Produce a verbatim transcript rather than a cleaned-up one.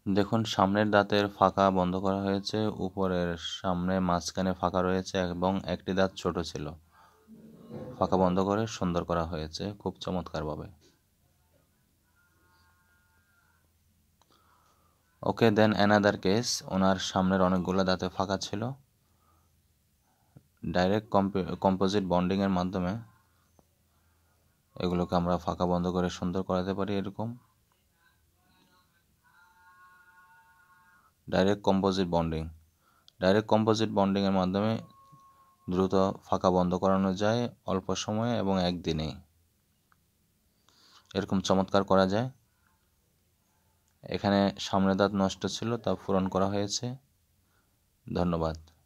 দেখুন সামনের দাঁতের ফাঁকা বন্ধ করা হয়েছে, উপরের সামনে মাঝখানে ফাঁকা রয়েছে এবং একটি দাঁত ছোট ছিল। ফাঁকা বন্ধ করে সুন্দর করা হয়েছে খুব চমৎকারভাবে। ওকে, দেন অ্যানাদার কেস, ওনার সামনের অনেকগুলো দাঁতে ফাঁকা ছিল। ডাইরেক্ট কম্পোজিট বন্ডিংয়ের মাধ্যমে এগুলোকে আমরা ফাঁকা বন্ধ করে সুন্দর করাতে পারি। এরকম direct composite bonding direct composite বন্ডিংয়ের মাধ্যমে দ্রুত ফাঁকা বন্ধ করানো যায় অল্প সময়ে এবং একদিনেই। এরকম চমৎকার করা যায়। এখানে সামনের দাঁত নষ্ট ছিল, তা পূরণ করা হয়েছে। ধন্যবাদ।